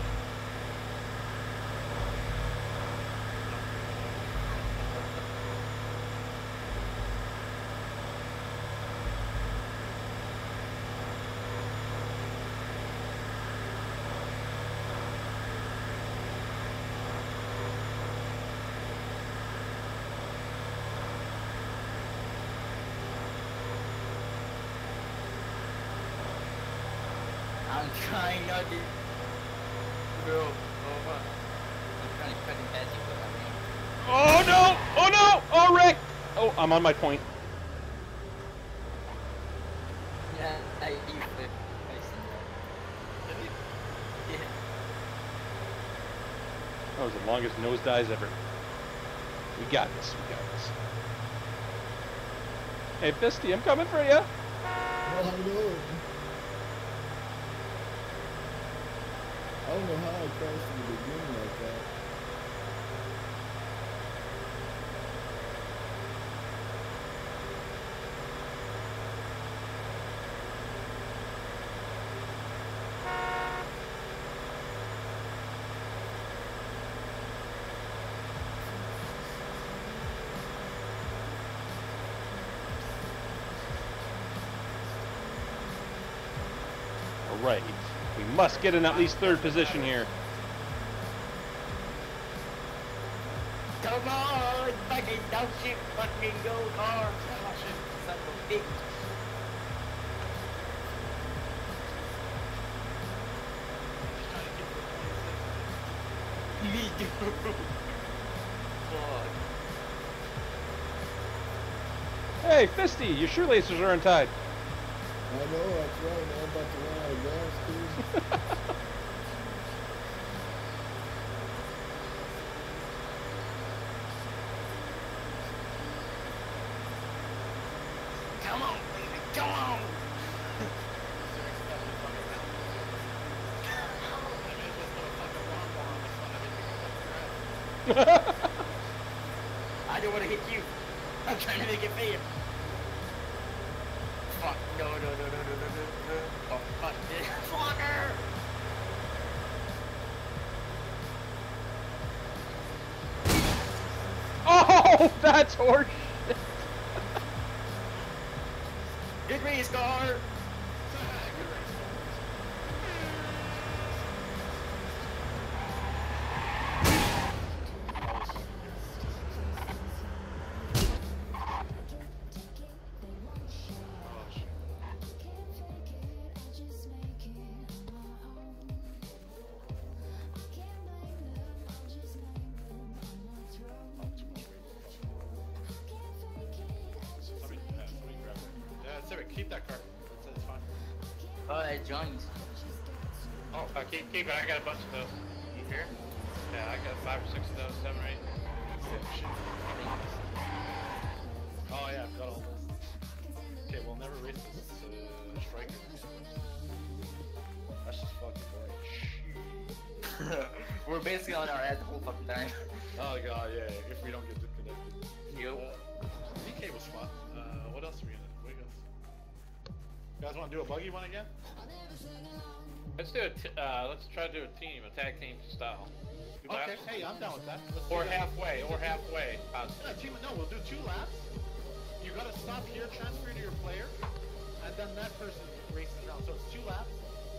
I'm trying not to. Bro, oh fuck. I'm trying to cut him past you, but I Oh no! Oh no! Oh Rick! Oh, I'm on my point. can't. Yeah, I you flip. I see that. Yeah. That was the longest nosedives ever. We got this. We got this. Hey, Fisty, I'm coming for you. Well, I know. I don't know how I crashed in the beginning like that. All right. We must get in at least third position here. Come on, fucking don't shit, fucking go hard. Oh shit, son of a bitch. Me too. Fuck. Hey, Fisty, your shoelaces are untied. I know, that's right, man. I'm about to run out of gas, dude. Come on, baby, come on. I don't want to hit you. I'm trying to make it fair. Fuck, no, no, no, no, no, no, no, no. Oh, fuck this. Fucker! Oh, that's horse. Good race car! Somebody, yeah, somebody grab it. Yeah, Civic, keep that car. It's, it's fine. Oh, that's Johnny's. Oh, uh, keep, keep it. I got a bunch of those. You here? Yeah, I got five or six of those, seven or eight. Oh yeah, I've got all those. Okay, we'll never race this uh, striker. That's just fucking boring. We're basically on our ass the whole fucking time. Oh god, yeah, yeah, if we don't get disconnected. Yo. Uh, D K was fun. Uh, what else are we gonna do? What else? You guys want to do a buggy one again? Let's do a t uh, let's try to do a team, a tag team style. Two Okay, laps? hey, I'm down with that. Let's do Or that. halfway, or halfway. possibly. No, team, no, we'll do two laps. You gotta stop here, transfer to your player, and then that person races around. So it's two laps.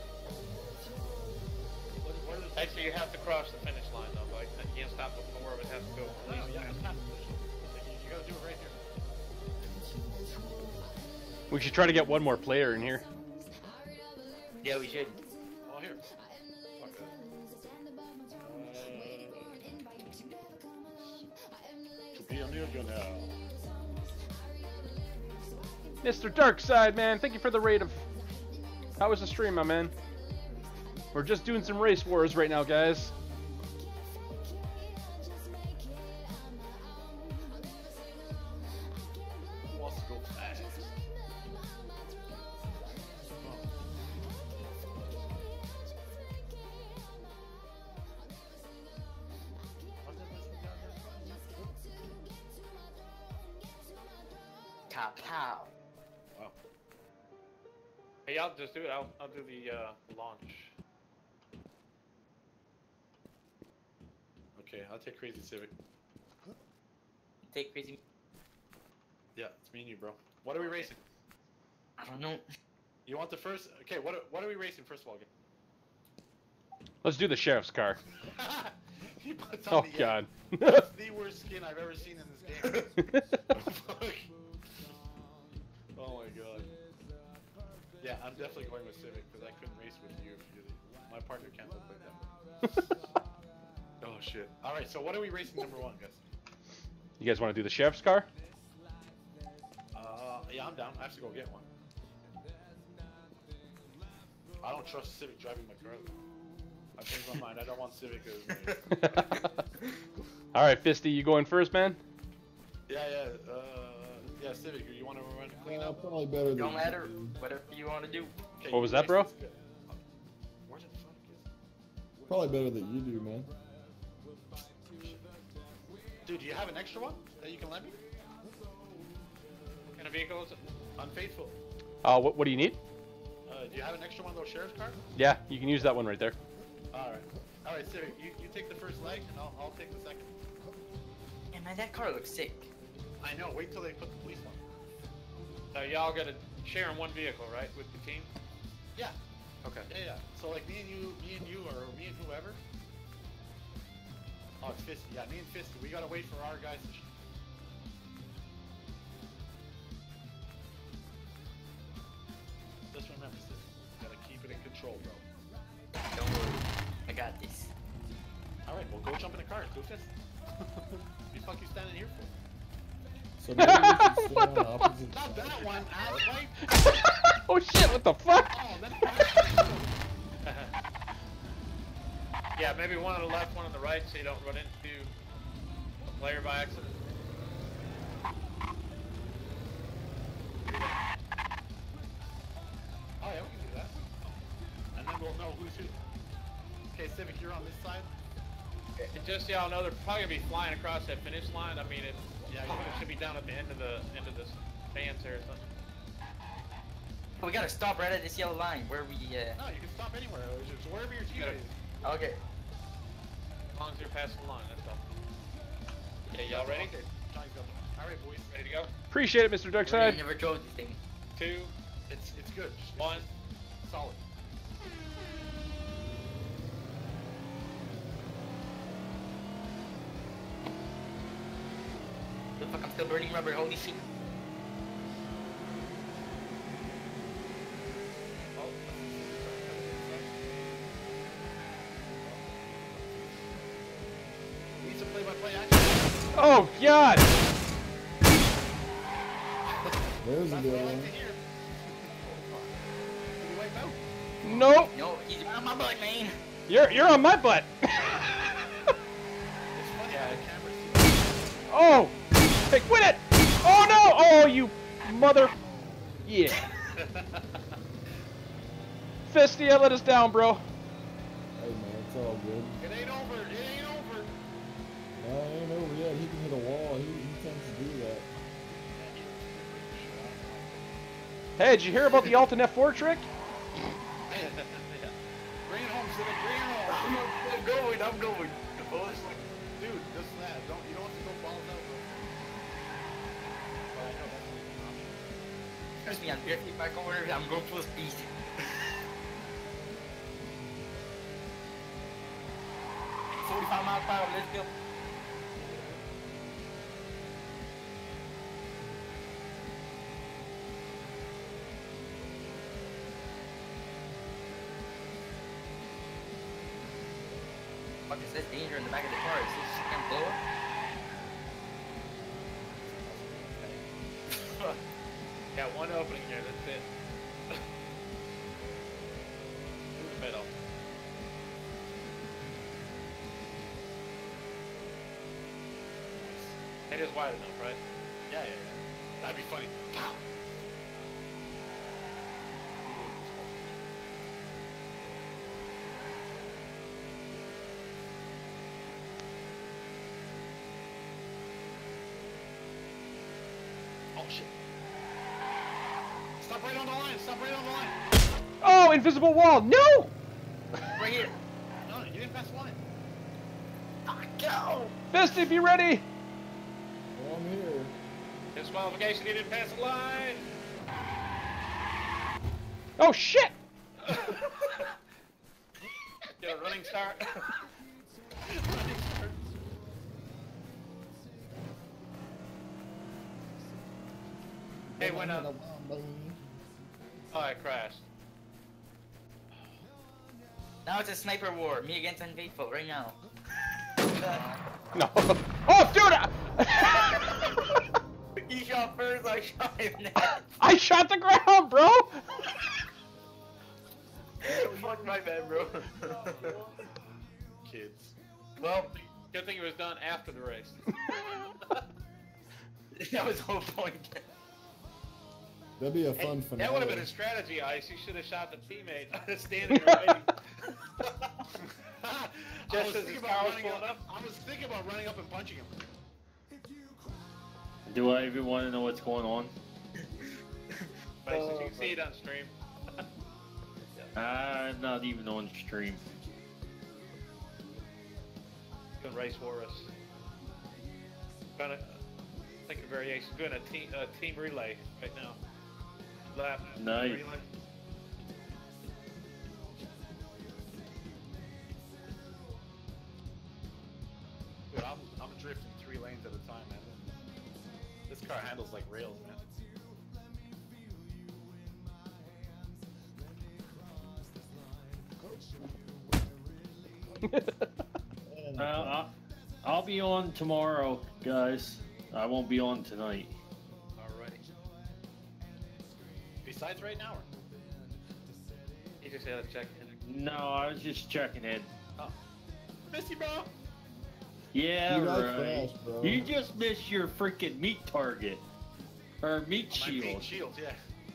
What, what is Actually, you have to cross the finish line though. Like you can't stop before, but it has to go. No, no, yeah, it's past the finish line. You, you gotta do it right here. We should try to get one more player in here. Yeah, we should. Oh, here. Fuck that. Uh, to be a new now. Mister Darkside, man, thank you for the raid of... How was the stream, my man? We're just doing some race wars right now, guys. Who wants to go fast? Cow, cow. Wow. Hey, I'll just do it. I'll I'll do the uh, launch. Okay, I'll take Crazy Civic. Take crazy. Yeah, it's me and you, bro. What are we racing? I don't know. You want the first? Okay, what are, what are we racing first of all? Let's do the sheriff's car. He puts on Oh, the, God. That's the worst skin I've ever seen in this game. Fuck. Oh my god. Yeah, I'm definitely going with Civic because I couldn't race with you if you did. My partner can't look like that. Oh shit. Alright, so what are we racing number one, guys? You guys want to do the sheriff's car? Uh, yeah, I'm down. I have to go get one. I don't trust Civic driving my car. I changed my mind. I don't want Civic as my... Alright, Fisty, you going first, man? Yeah, yeah, uh, yeah, Civic, you want to run clean Uh, up? probably better than Don't you, matter. dude. Whatever you want to do. Okay, What you was that, race bro? this guy. Where the fuck is... Probably better than you do, man. Dude, do you have an extra one that you can lend me? What kind of vehicle is it? Unfaithful. Uh, what, what do you need? Uh, do you have an extra one of those sheriff's cars? Yeah, you can use that one right there. Alright. Alright, Civic, you, you take the first leg and I'll, I'll take the second. Hey man, that car looks sick. I know, wait till they put the police on. So y'all gotta share in one vehicle, right, with the team? Yeah. Okay. Yeah, yeah. So like me and you, me and you, or me and whoever, Oh, it's Fisty. Yeah, me and Fisty. We gotta wait for our guys to. Sh Just remember, Fisty. You gotta keep it in control, bro. Don't worry. I got this. Alright, well, go jump in the car. Go Fisty. What the fuck you standing here for? So maybe we should stay What on the opposite Not sides. that one, asswipe! Oh shit, what the fuck? Oh, then Yeah, maybe one on the left, one on the right, so you don't run into a player by accident. Oh yeah, we can do that. And then we'll know who's who. Okay, Civic, you're on this side. And just so y'all know, they're probably gonna be flying across that finish line. I mean, it, Yeah, it yeah. should be down at the end of the end of this fans here or something. We gotta stop right at this yellow line where we, uh... No, you can stop anywhere. It's just wherever your team is. Okay. As long as you're passing the line, that's all. Yeah, y'all ready? Okay, Johnny's got them. Alright, boys. Ready to go? Appreciate it, Mister I Darkside. never drove this thing. Two, It's it's good. It's one. solid. The fuck, I'm still burning rubber, holy shit. Oh. Need some play-by-play action. Oh god! There's a That's good what I like one. to hear. Did he wipe out? Nope. No, he's on my butt, man. You're you're on my butt. It's funny how the camera sees. Oh! Hey, quit it! Oh no! Oh, you mother! Yeah. Fisty, I let us down, bro. Hey man, it's all good. It ain't over. It ain't over. No, it ain't over yet. He can hit a wall. He, he tends to do that. Hey, did you hear about the Alton F four trick? Bring it home, Civic. Bring it home. I'm going, I'm going. Oh, it's like, dude, just that. Don't you don't have to go balls out, bro. But I know that's an option. Trust me, I'm drifting back over, I'm going full speed. forty-five miles per hour, let's go. Fuck, it says danger in the back of the car. Is this can't blow up? Got one opening here, that's it. Through the middle. It is wide enough, right? Yeah, yeah, yeah. That'd be funny. Pow! Oh shit. Stop right on the line. Stop right on the line. Oh, invisible wall! No! Right here. No, you didn't pass the line. Ah, go! Fisty, be ready! Well, I'm here. Disqualification, he didn't pass the line! Oh shit! Get a running start. Running start. Hey, when uh, oh, I crashed. Now it's a sniper war. Me against Unfaithful right now. No. Oh, dude! I, He shot first, I shot him next. I shot the ground, bro! Fuck my bad, bro. Kids. Well, Good thing it was done after the race. that was the whole point. That'd be a Hey, fun finale. that would have been a strategy, Ice. You should have shot the teammate standing there waiting. I Just was as thinking his about car was running pulling up. up. I was thinking about running up and punching him. Do I even want to know what's going on? But you can see it on stream. I'm not even on stream. Good race for us. Gonna think of variation. Doing a team a team relay right now. Lap. Nice. relay. drift in three lanes at a time, man. This car handles like rails, man. And Uh, I'll, I'll be on tomorrow, guys. I won't be on tonight. Alrighty. Besides right now, or? He just had to check in. No, I was just checking in. Oh. Miss you, bro. Yeah, You got right. crashed, bro. You just missed your freaking meat target. Or meat My shield. paint shield, yeah.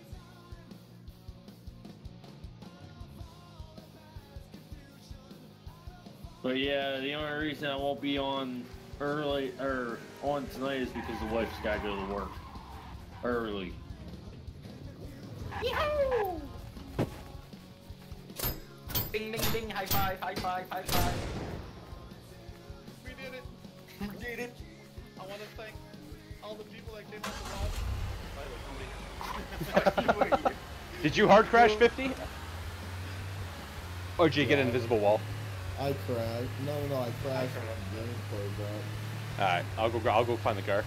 But yeah, the only reason I won't be on early or on tonight is because the wife's got to go to work early. Bing, bing, bing, high five, high five, high five. We did it. We did it. I want to thank all the people that came out to watch. By the way, nobody here. Did you hard crash fifty? Or did you get an invisible wall? I crashed. No, no, no, I crashed when the game closed out. Alright, I'll go I'll go find the car.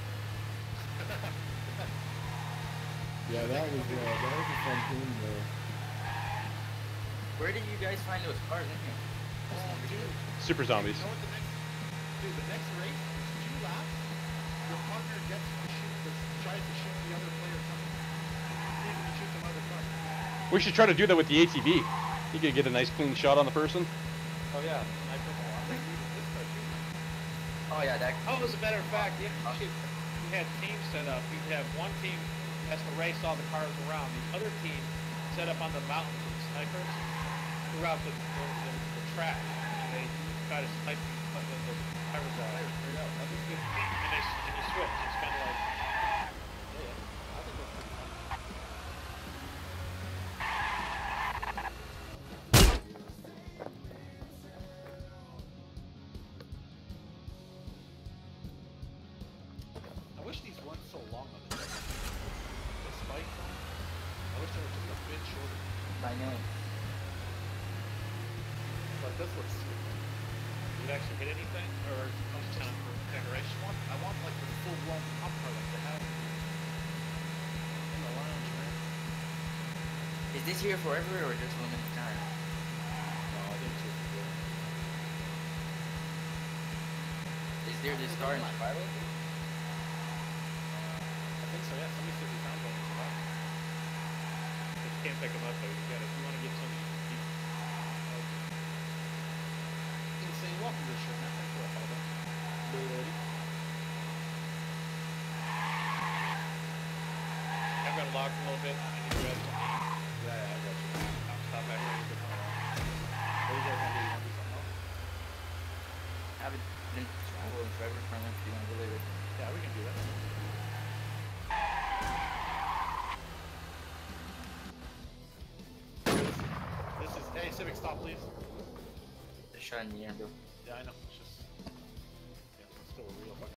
Yeah, that was uh, that was a fun team though. Where did you guys find those cars in here? Oh, dude. Super zombies. You know what the next, dude, the next race, two laps, your partner gets to shoot the, tries to shoot the other player coming. See if he shoots some other car. We should try to do that with the A T V. You could get a nice clean shot on the person. Oh yeah, I put a lot. This car too. Oh yeah, that. Oh, as a matter of fact, if you you had teams set up, you'd have one team has to race all the cars around. The other team set up on the mountains with snipers throughout the, the, the, the track. And they try to snipe the, the, the cars out. Straight out. That'd be good. And, they, and you switch. It's kind of like... Yeah, yeah. I think that's pretty fun. I wish these weren't so long on the track. The spikes on them. I wish they were just a bit shorter. I know. But this looks sweet. Did it actually hit anything? Or just kind of for decoration? I want, I want like the full blown pop car like they have in the lounge, man. Is this here forever or just limited time? No, I think it's just good. Is there this car in my pilot? I think so, yeah. Somebody said they found one. So that- But you can't pick them up though. You gotta, if you want to get somebody you can keep. Insane welcome to the show, man. Thanks for that, Father. Buddy. I've got locked a little bit. I need to grab some. Yeah, yeah, I got you. I'll stop back here. and get some. What do you guys want to do? You want to do something else? Haven't been traveling forever from if you want to believe it. Yeah, we can do that. This is, hey, Civic, stop, please. The shot in the air, bro. Yeah, I know.